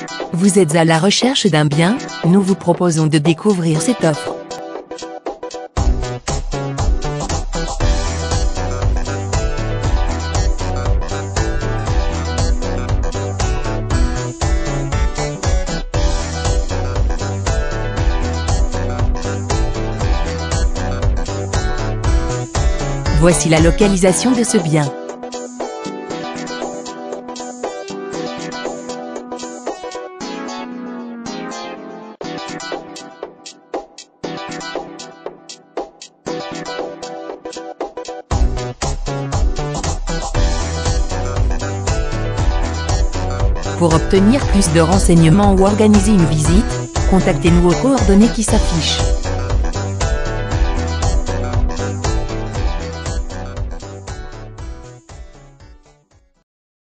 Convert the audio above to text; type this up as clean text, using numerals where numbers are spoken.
Vous êtes à la recherche d'un bien? Nous vous proposons de découvrir cette offre. Voici la localisation de ce bien. Pour obtenir plus de renseignements ou organiser une visite, contactez-nous aux coordonnées qui s'affichent.